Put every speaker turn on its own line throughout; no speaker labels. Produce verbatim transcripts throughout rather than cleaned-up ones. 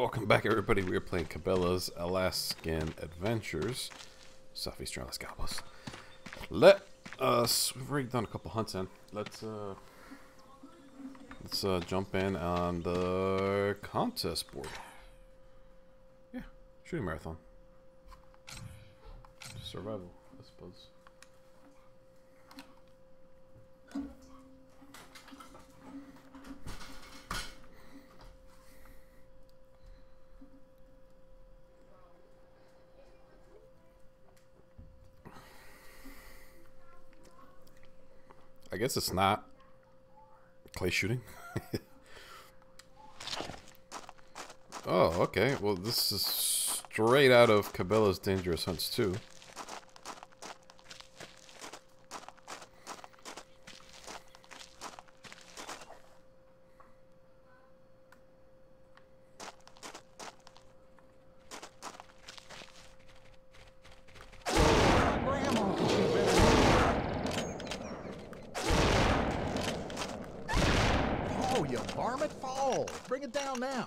Welcome back, everybody. We are playing Cabela's Alaskan Adventures. Southeastern Alaska Cowboys. Let us. We've already done a couple hunts in. Let's uh. Let's uh, jump in on the contest board. Yeah, shooting marathon. Survival, I suppose. I guess it's not clay shooting. Oh, okay. Well, this is straight out of Cabela's Dangerous Hunts too.
Bring it down now.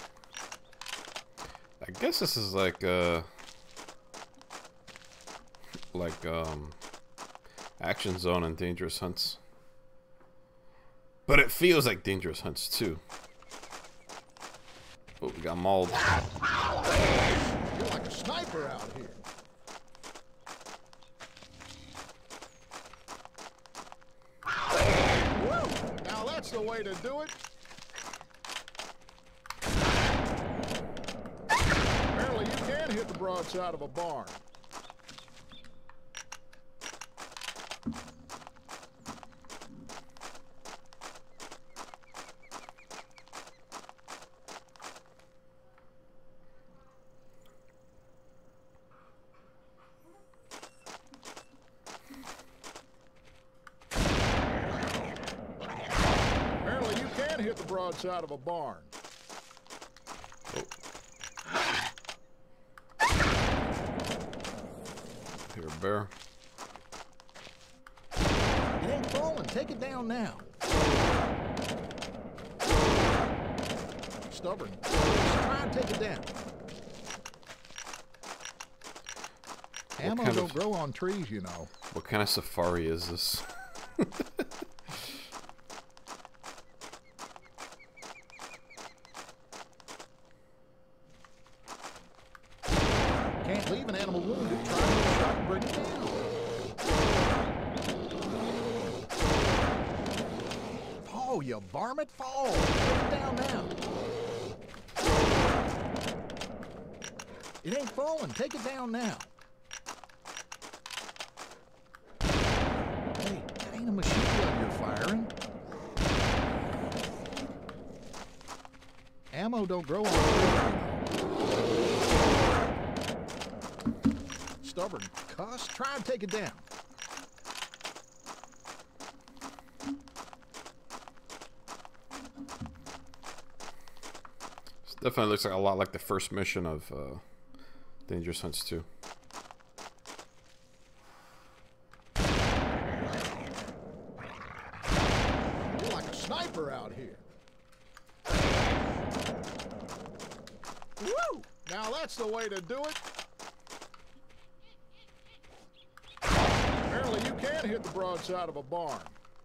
I guess this is like uh like um Action Zone and Dangerous Hunts. But it feels like Dangerous Hunts too. Oh, we got mauled.
You're like a sniper out here. Woo! Now that's the way to do it. Hit the broadside of a barn. Apparently you can hit the broadside of a barn.
Here, bear.
It ain't falling. Take it down now. Stubborn. Just try and take it down. Ammo don't of, grow on trees, you know.
What kind of safari is this?
Can't leave an animal wounded. Try to shot and bring it down. Fall, you varmint, fall. Bring it down now. It ain't falling. Take it down now. Hey, that ain't a machine gun you're firing. Ammo don't grow on trees. Stubborn cuss. Try and take it down.
This definitely looks like a lot like the first mission of uh, Dangerous Hunts two.
You're like a sniper out here. Woo! Now that's the way to do it. Apparently you can hit the broadside of a barn.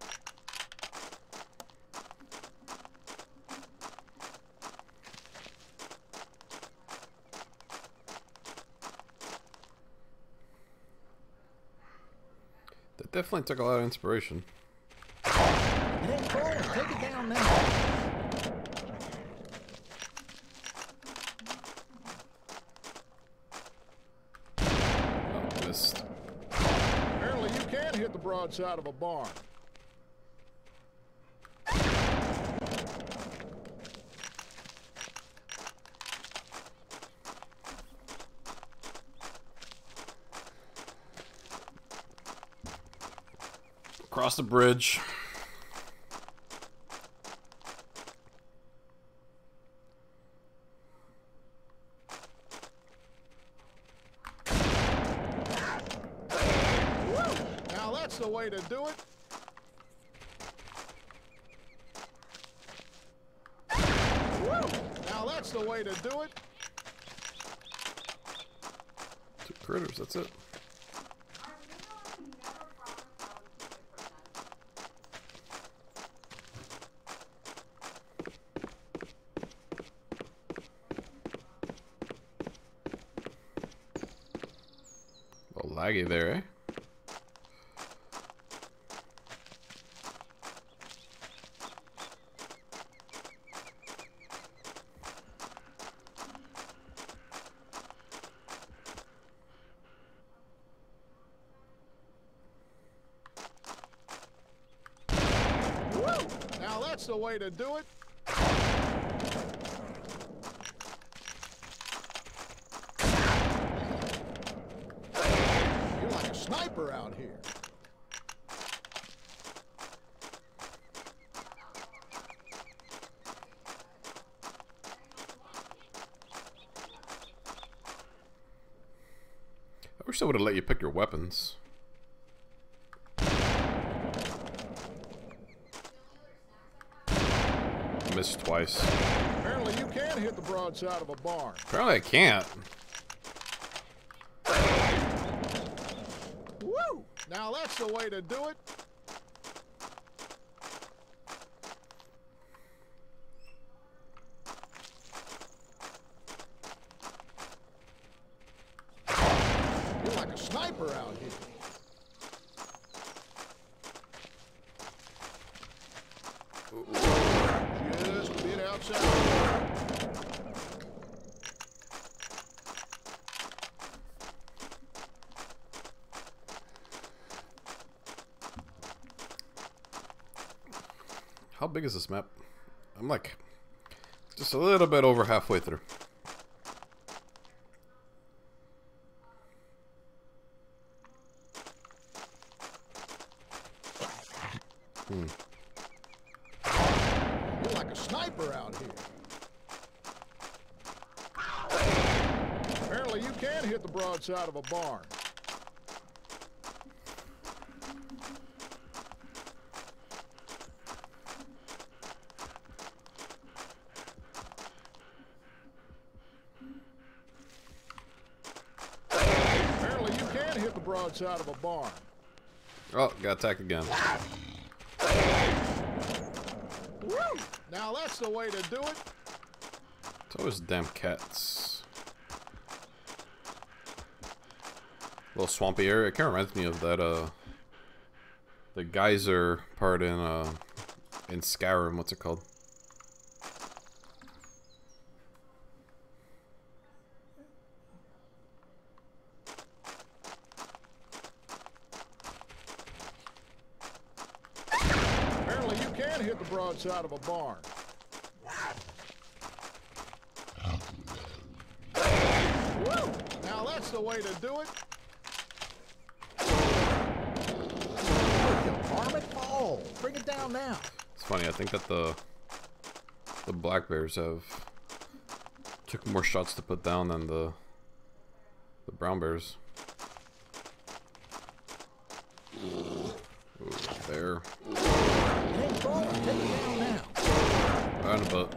That definitely took a lot of inspiration.
It ain't falling. Take it down now.
Oh, missed.
Apparently you can hit the broadside of a barn.
Across the bridge.
Now that's the way to do it. Woo! Now that's the way to do it.
Two critters, that's it. A little laggy there, eh?
Now that's the way to do it. You're like a sniper out here.
I wish I would have let you pick your weapons. Missed twice.
Apparently you can hit the broadside of a barn.
Apparently I can't.
Woo! Now that's the way to do it. You're like a sniper out here. Just a bit outside.
How big is this map? I'm like just a little bit over halfway through. Hmm.
You're like a sniper out here. Apparently you can hit the broadside of a barn. Apparently you can hit the broadside of a barn.
Oh, got attacked again.
Woo! Now that's the way to do it.
It's always damn cats. Little swampy area. It kind of reminds me of that, uh, the geyser part in, uh, in Skyrim. What's it called?
Apparently you can hit the broadside of a barn. Woo! Now that's the way to do it. Varmint Fall. Bring it down now.
It's funny. I think that the the black bears have took more shots to put down than the the brown bears. Ooh, bear.
Hey, bro, take it down now.
Right in a butt.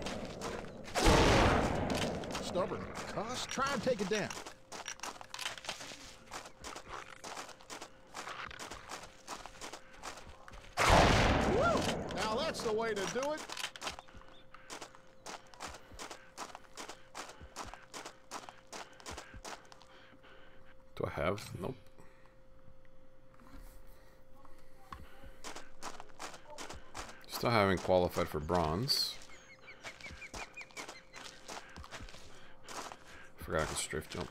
Stubborn cuss. Try and take it down. Woo! Now that's the way to do it.
Do I have? Nope. Still haven't qualified for bronze. Forgot I could strafe jump.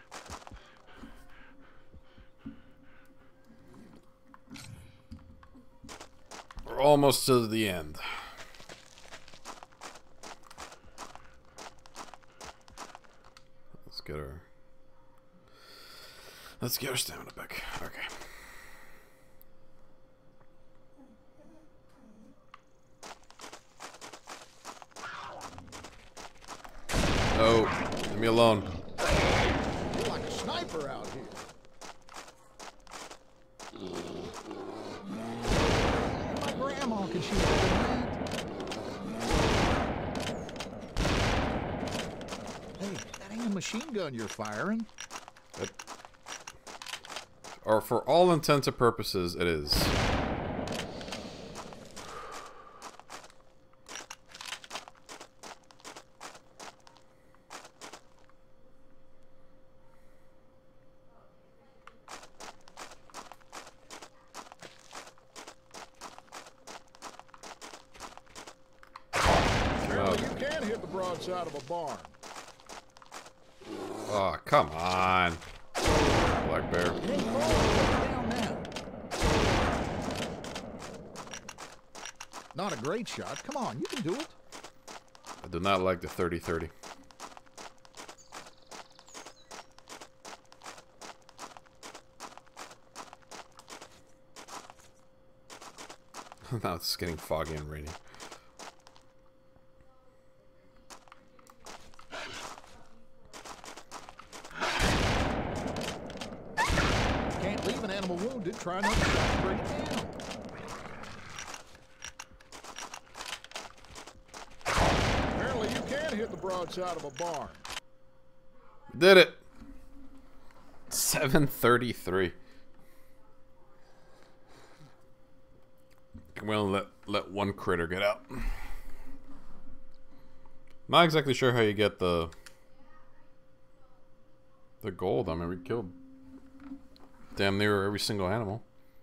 We're almost to the end. Let's get our Let's get our stamina back. Okay. Oh, leave me alone.
You're like a sniper out here. My grandma can shoot better than that. a machine gun you're firing.
It, or for all intents and purposes, it is.
Apparently you can hit the broadside of a barn.
Oh, come on. Black Bear.
Hey, Paul, down now. Not a great shot. Come on, you can do it.
I do not like the thirty thirty. Now it's getting foggy and rainy.
Can't leave an animal wounded. Try another shot and bring it down. Apparently you can hit the broadside of a barn.
Did it. seven thirty-three. I'm gonna let let one critter get out. Not exactly sure how you get the the gold. I mean, we killed damn near every single animal.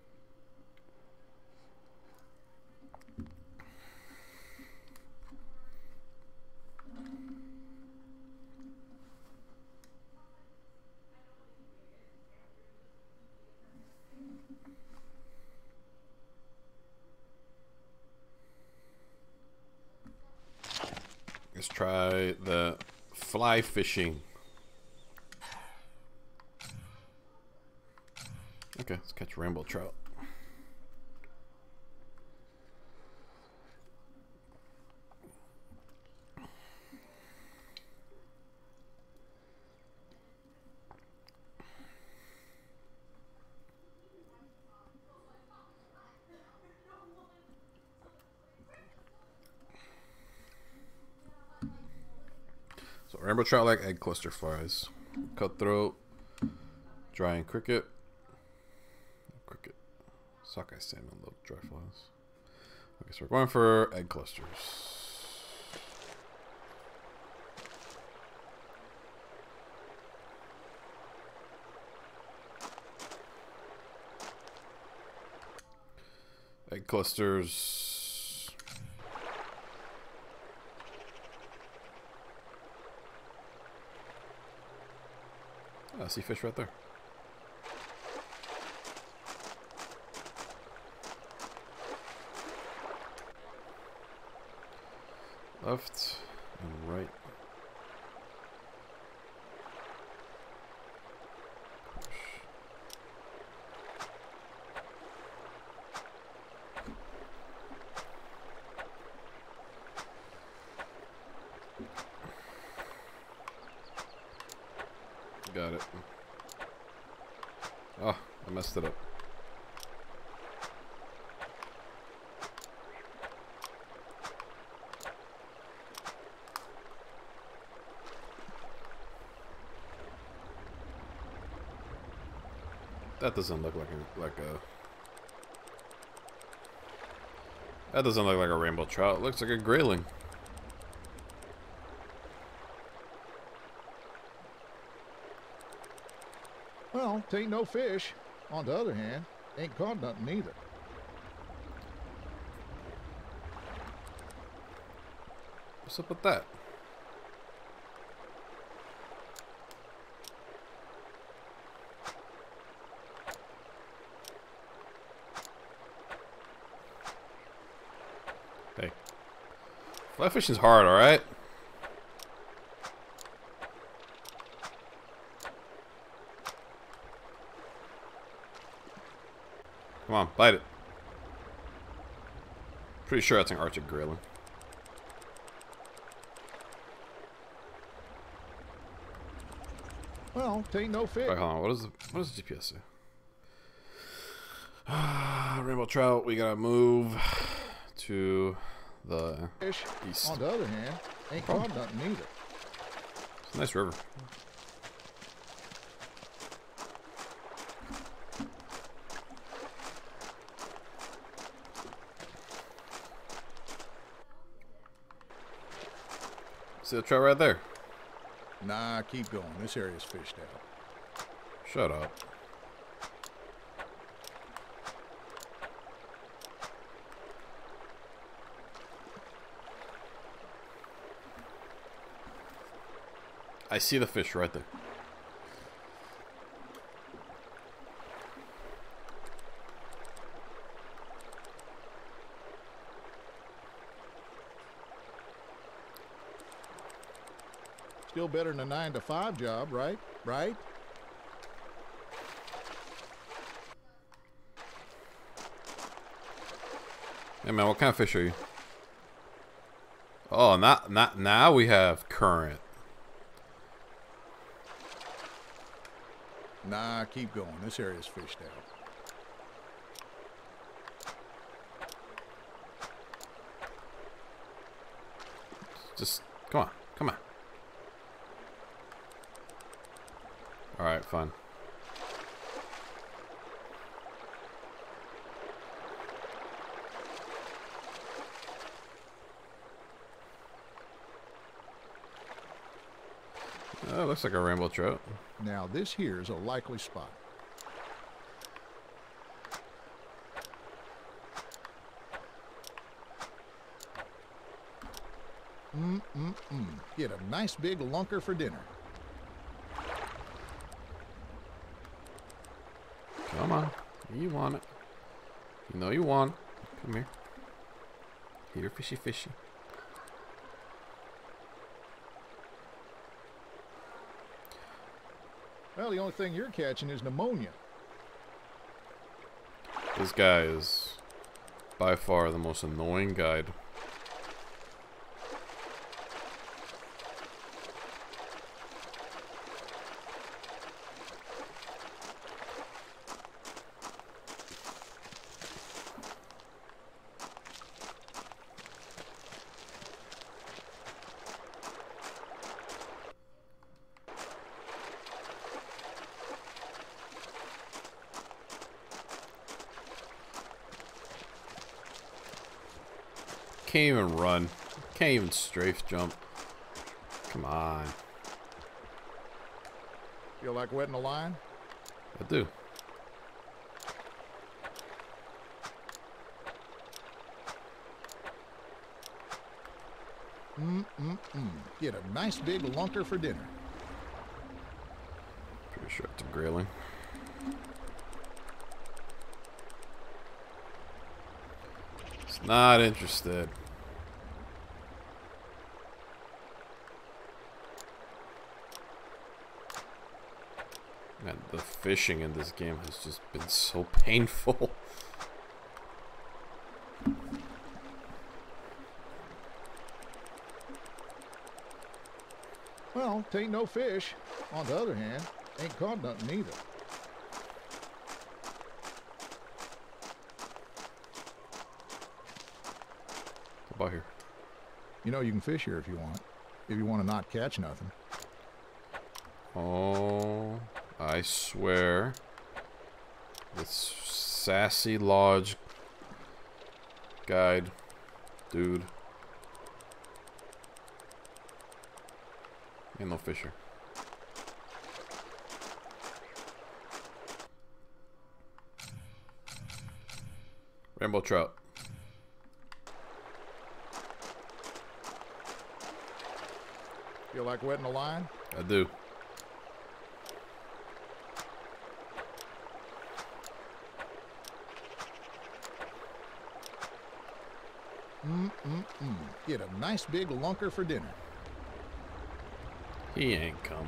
Let's try the fly fishing. Okay, let's catch rainbow trout. So rainbow trout like egg cluster flies, cutthroat, giant cricket, cricket, sockeye salmon, little dry flies. Okay, so we're going for egg clusters. Egg clusters. I see fish right there. Left and right. Got it. Oh, I messed it up. That doesn't look like a like a That doesn't look like a rainbow trout. It looks like a grayling.
Well, tain't no fish. On the other hand, ain't caught nothing either.
What's up with that? Hey. Fly fishing's hard, alright? Come on, bite it. Pretty sure that's an Arctic grayling.
Well, tain't no fish.
Alright, hold on. What is the what does the G P S say? Rainbow trout. We gotta move to the
Fish.
east.
On the other hand, ain't caught nothing either.
It's a nice river. see the trout right there.
Nah, keep going. This area's fished out.
Shut up. I see the fish right there.
Still better than a nine to five job, right? Right?
Hey man, what kind of fish are you? Oh, not not now we have current.
Nah, keep going. This area's fished out.
Just come on, come on. All right, fine. Oh, looks like a rainbow trout.
Now this here's a likely spot. Mm-mm-mm. Get a nice big lunker for dinner.
Come on. You want it. You know you want it. Come here. Here, fishy, fishy.
Well, the only thing you're catching is pneumonia.
This guy is by far the most annoying guide. Can't even run. Can't even strafe jump. Come on.
Feel like wetting a line?
I do.
Mm-mm-mm. Get a nice big lunker for dinner.
Pretty sure it's a grayling. It's not interested. Man, the fishing in this game has just been so painful.
Well, tain't no fish. On the other hand, ain't caught nothing either.
How about here?
You know, you can fish here if you want. If you want to not catch nothing.
Oh, I swear. This sassy lodge guide dude. Ain't no fisher. Rainbow trout.
Feel like wetting a line?
I do.
Mm-mm-mm. Get a nice big lunker for dinner.
He ain't coming.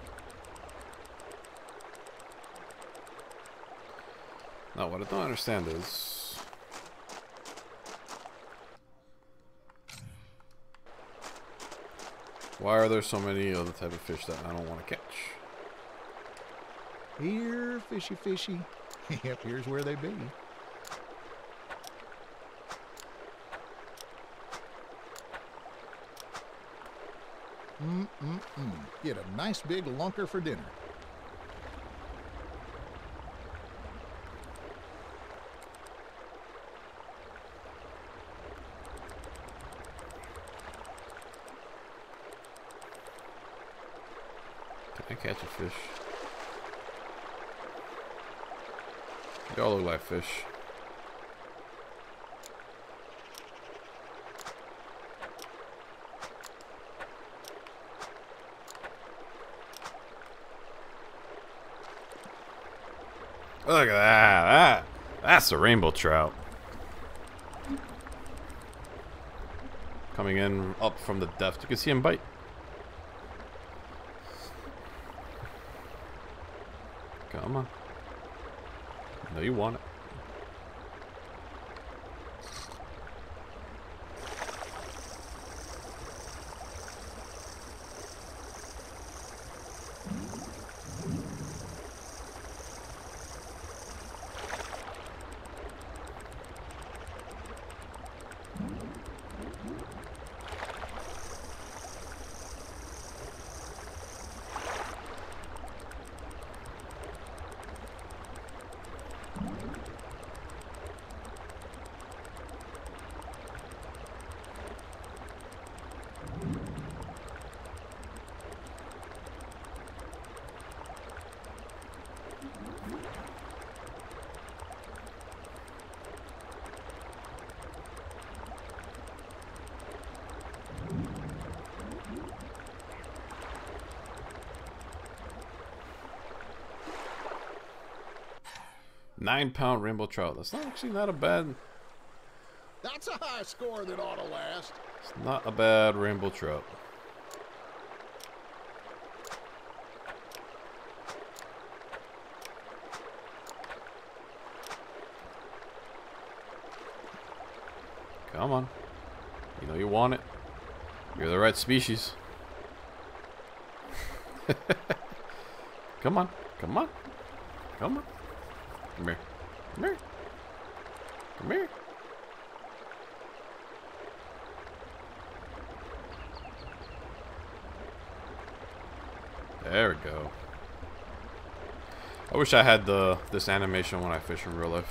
Now, what I don't understand is... why are there so many other type of fish that I don't want to catch?
Here, fishy, fishy. Yep, here's where they be. Mm-mm-mm. Get a nice big lunker for dinner.
Can I catch a fish? They all look like fish. Look at that. That that's a rainbow trout. Coming in up from the depth. You can see him bite. Come on. No, you want it. Nine pound rainbow trout. That's not actually not a bad.
That's a high score that ought to last.
It's not a bad rainbow trout. Come on. You know you want it. You're the right species. Come on. Come on. Come on. Come here. Come here. Come here. There we go. I wish I had the this animation when I fish in real life.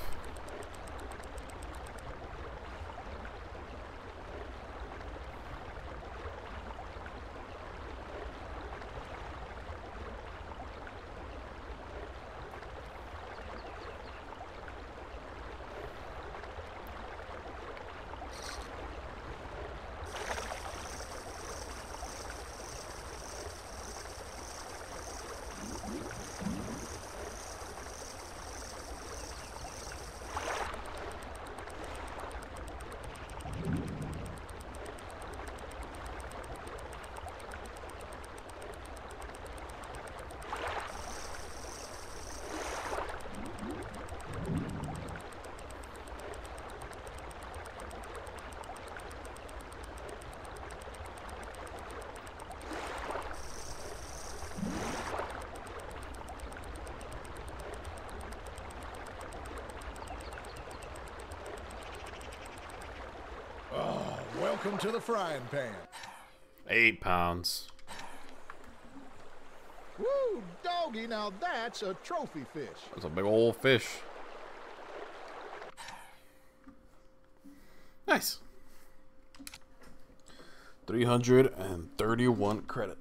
Welcome to the frying pan.
Eight pounds.
Woo, doggy, now that's a trophy fish.
That's a big old fish. Nice. three hundred thirty-one credit.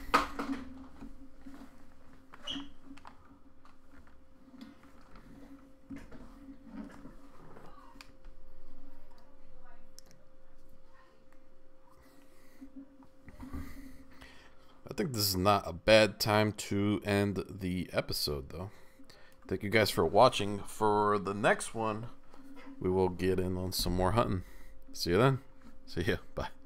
I think this is not a bad time to end the episode, though. Thank you guys for watching. For the next one, we will get in on some more hunting. See you then. See ya. Bye.